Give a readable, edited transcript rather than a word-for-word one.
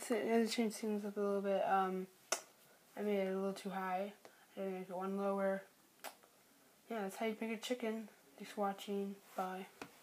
to change things up a little bit. I made it a little too high. I didn't make it one lower. Yeah, that's how you make a chicken. Thanks for watching. Bye.